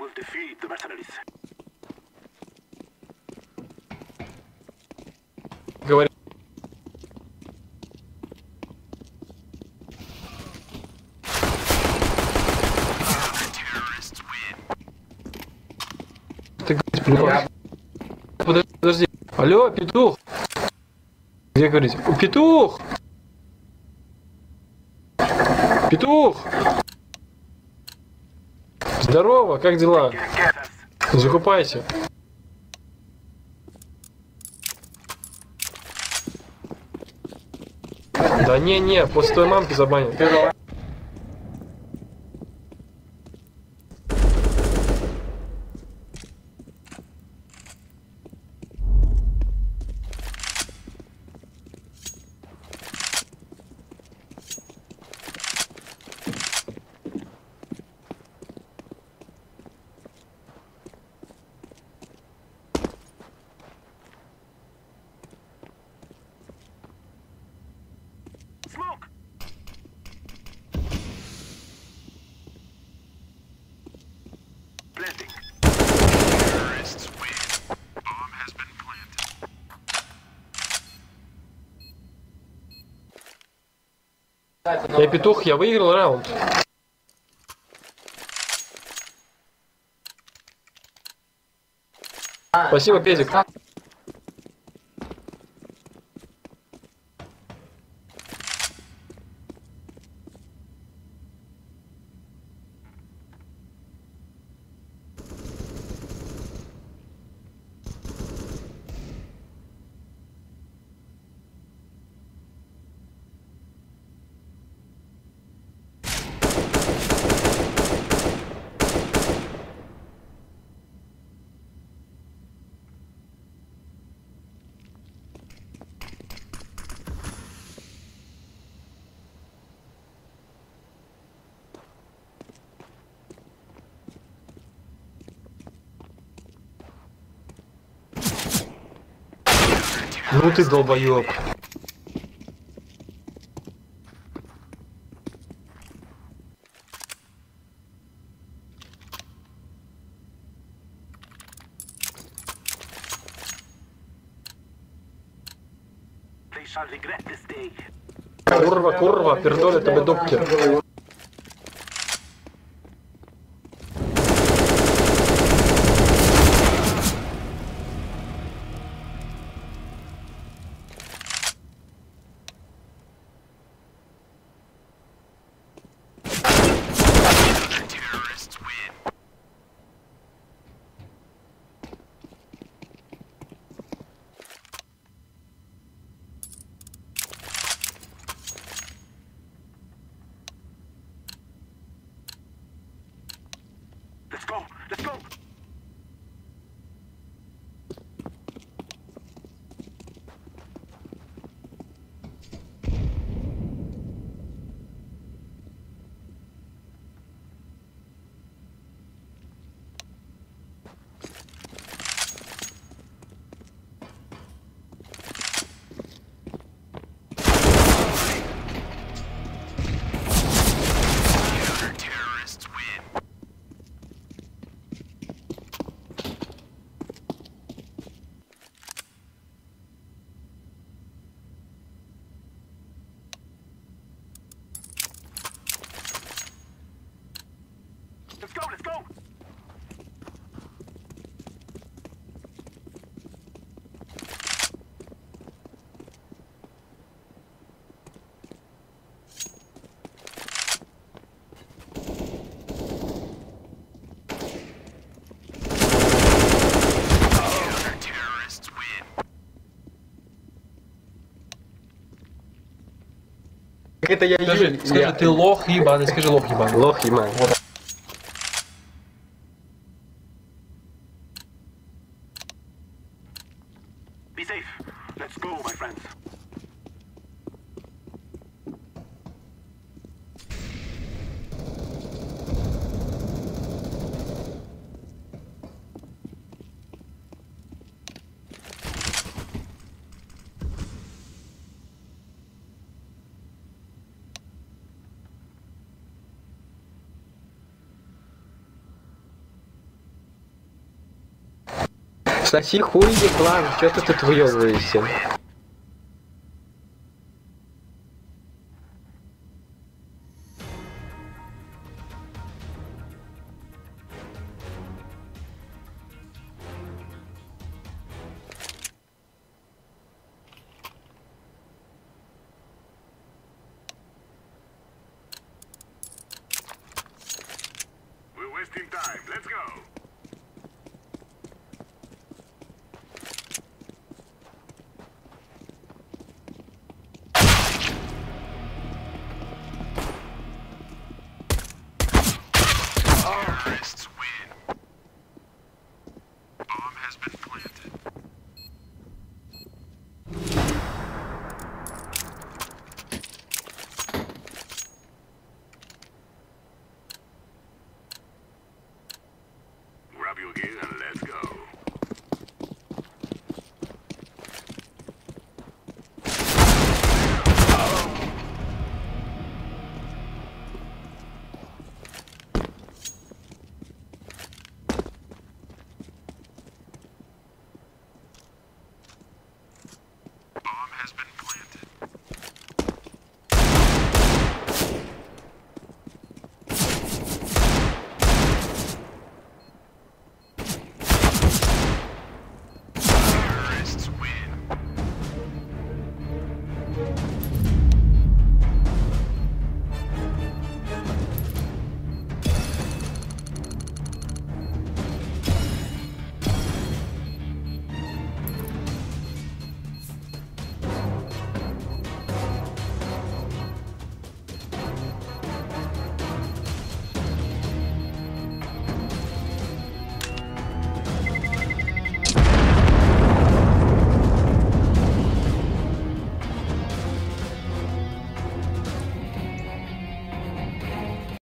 will defeat the mercenaries. Говори. Ты говоришь, подожди. Алло, петух. Где говорите? Петух! Петух! Здорово, как дела? Закупайся. Да не, после твоей мамки забанят. Smoke! Planting. Terrorists win. Bomb has been planted. Я петух, я выиграл раунд. Спасибо, Педик. Ну ты долбоёб. They shall regret this day. Курва, пердоля тебе дубки. Terrorists win. Let's go! Let's go! Terrorists win. Let's go! Let's go! Terrorists win. Это я Скажи, ты лох ебаный, скажи лох ебаный. Лох ебаный. Be safe. Let's go, my friends. Соси хуй еблан, чё ты тут выёбываешься?